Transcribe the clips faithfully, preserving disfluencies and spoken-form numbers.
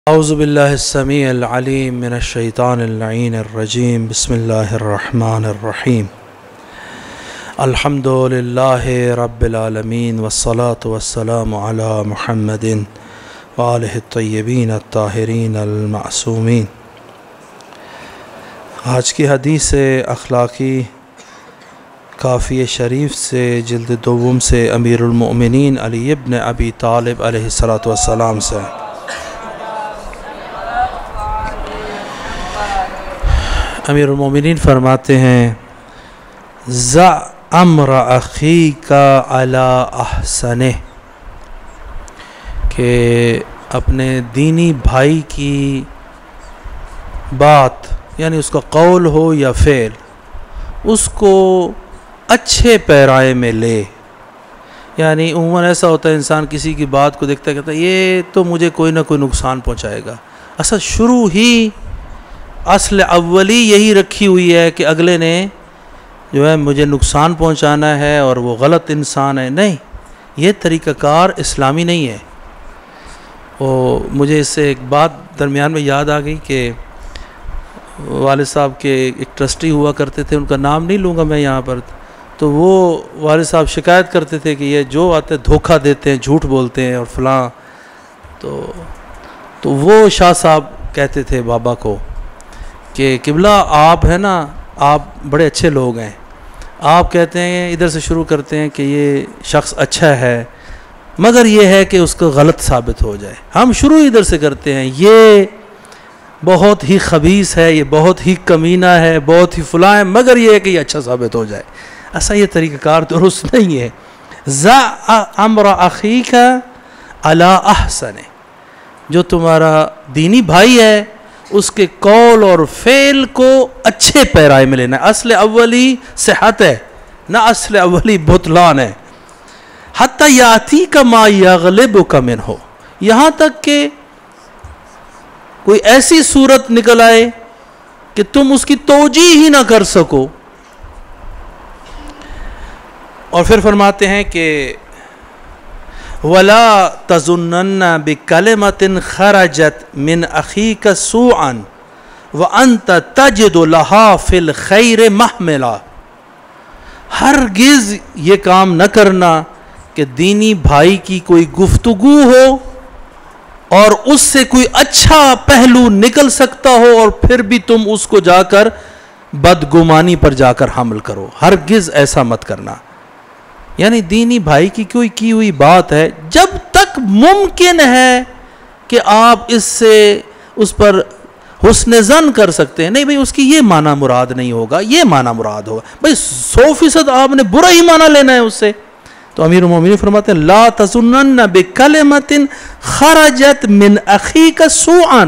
اعوذ باللہ السمیع العلیم من الشیطان اللعین الرجیم بسم اللہ الرحمن الرحیم الحمد للہ رب العالمین والصلاة والسلام علی محمد وآلہ الطیبین الطاہرین المعصومین۔ آج کی حدیث اخلاقی کافی شریف سے جلد دوم سے امیر المؤمنین علی ابن ابی طالب علیہ الصلاۃ والسلام سے۔ امیر المومنین فرماتے ہیں ضع امر اخیک علی احسنہ، کہ اپنے دینی بھائی کی بات یعنی اس کا قول ہو یا فعل اس کو اچھے پیرائے میں لے۔ یعنی عموماً ایسا ہوتا ہے انسان کسی کی بات کو دیکھتا ہے کہتا ہے یہ تو مجھے کوئی نہ کوئی نقصان پہنچائے گا، اصل شروع ہی اصل اولی یہی رکھی ہوئی ہے کہ اگلے نے جو ہے مجھے نقصان پہنچانا ہے اور وہ غلط انسان ہے۔ نہیں، یہ طریقہ کار اسلامی نہیں ہے۔ اور مجھے اس سے ایک بات درمیان میں یاد آ گئی کہ والد صاحب کے ایک ٹرسٹی ہوا کرتے تھے، ان کا نام نہیں لوں گا میں یہاں پر، تو وہ والد صاحب شکایت کرتے تھے کہ یہ جو آتے دھوکہ دیتے ہیں، جھوٹ بولتے ہیں اور فلاں۔ تو تو وہ شاہ صاحب کہتے تھے بابا کو کہ قبلہ آپ ہے نا، آپ بڑے اچھے لوگ ہیں، آپ کہتے ہیں ادھر سے شروع کرتے ہیں کہ یہ شخص اچھا ہے مگر یہ ہے کہ اس کو غلط ثابت ہو جائے، ہم شروع ادھر سے کرتے ہیں یہ بہت ہی خبیث ہے، یہ بہت ہی کمینہ ہے، بہت ہی فلاں ہے، مگر یہ ہے کہ یہ اچھا ثابت ہو جائے۔ ایسا یہ طریقہ کار درست نہیں ہے۔ ضع امر اخیک علی احسن، جو تمہارا دینی بھائی ہے اس کے قول اور فعل کو اچھے پیرائے میں لینا ہے۔ اصل اولی صحت ہے نہ اصل اولی بطلان ہے۔ حتی یاتیک ما یغلبک منہ، یہاں تک کہ کوئی ایسی صورت نکل آئے کہ تم اس کی توجیہ ہی نہ کر سکو۔ اور پھر فرماتے ہیں کہ وَلَا تَظُنَّنَّ بِكَلِمَةٍ خَرَجَتْ مِنْ أَخِيكَ سُوءًا وَأَنْتَ تَجِدُ لَهَا فِي الْخَيْرِ مَحْمِلًا، ہرگز یہ کام نہ کرنا کہ دینی بھائی کی کوئی گفتگو ہو اور اس سے کوئی اچھا پہلو نکل سکتا ہو اور پھر بھی تم اس کو جا کر بدگمانی پر جا کر حمل کرو، ہرگز ایسا مت کرنا۔ یعنی دینی بھائی کی کوئی کی ہوئی بات ہے، جب تک ممکن ہے کہ آپ اس سے اس پر حسن ظن کر سکتے ہیں، نہیں بھئی اس کی یہ معنی مراد نہیں ہوگا، یہ معنی مراد ہوگا، بھئی سو فیصد آپ نے برا ہی معنی لینا ہے اس سے۔ تو امیر المومنین فرماتے ہیں لا تظنن بکلمۃ خرجت من اخیک سوءا،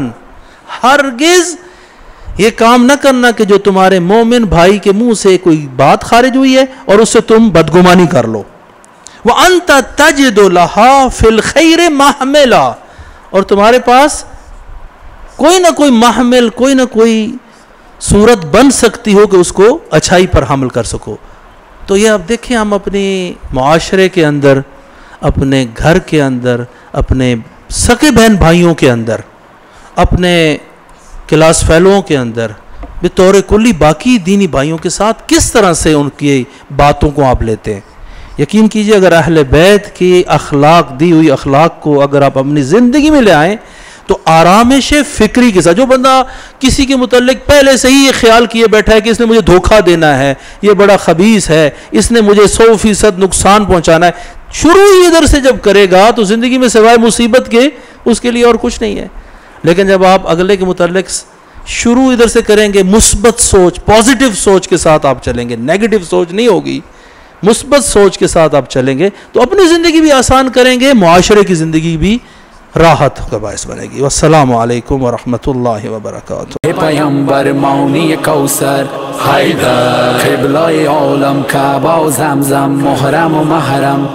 ہرگز یہ کام نہ کرنا کہ جو تمہارے مومن بھائی کے منہ سے کوئی بات خارج ہوئی ہے اور اس سے تم بدگمانی کر لو۔ وَأَنْتَ تَجِدُ لَهَا فِي الْخَيْرِ مَحْمِلًا، اور تمہارے پاس کوئی نہ کوئی محمل، کوئی نہ کوئی صورت بن سکتی ہو کہ اس کو اچھائی پر حمل کر سکو۔ تو یہ اب دیکھیں ہم اپنے معاشرے کے اندر، اپنے گھر کے اندر، اپنے سکے بہن بھائیوں کے اندر، اپنے کلاس فیلوؤں کے اندر، بطور کلی باقی دینی بھائیوں کے ساتھ کس طرح سے ان کی باتوں کو آپ لیتے ہیں۔ یقین کیجئے اگر اہل بیت کی اخلاق، دی ہوئی اخلاق کو اگر آپ اپنی زندگی میں لے آئیں تو آرامش فکری کے ساتھ، جو بندہ کسی کے متعلق پہلے سے ہی یہ خیال کیے بیٹھا ہے کہ اس نے مجھے دھوکہ دینا ہے، یہ بڑا خبیث ہے، اس نے مجھے سو فیصد نقصان پہنچانا ہے، شروع ہی ادھر سے جب کرے گا تو زندگی میں سوائے مصیبت کے اس کے لیے اور کچھ نہیں ہے۔ لیکن جب آپ اگلے کے متعلق شروع ادھر سے کریں گے، مثبت سوچ، پازیٹیو سوچ کے ساتھ آپ چلیں گے، نیگیٹو سوچ نہیں ہوگی، مثبت سوچ کے ساتھ آپ چلیں گے تو اپنی زندگی بھی آسان کریں گے، معاشرے کی زندگی بھی راحت کا باعث بنے گی۔ والسلام علیکم ورحمۃ اللہ وبرکاتہ۔ پیامبر مانی کوثر حیدر، قبلہ عالم کعبہ و زمزم، محرم و محرم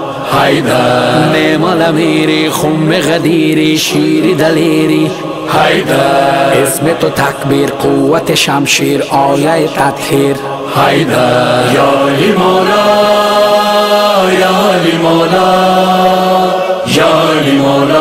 حیدر، نعم الامیری، خم غدیری، شیر دلیری حیدر، اسم تو تکبیر، قوت شمشیر، آیه تطهیر حیدر، یا علی مولا، یا علی مولا، یا علی مولا۔